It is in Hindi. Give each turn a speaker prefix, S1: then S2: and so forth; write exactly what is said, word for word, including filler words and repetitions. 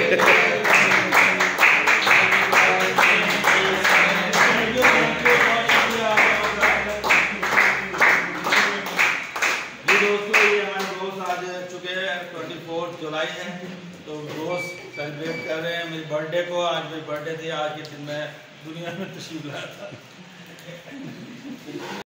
S1: जुलाई है तो रोज़ सेलिब्रेट कर रहे हैं मेरी बर्थडे को। आज मेरी बर्थडे थी, आज के दिन मैं दुनिया में तशरीफ लाया था।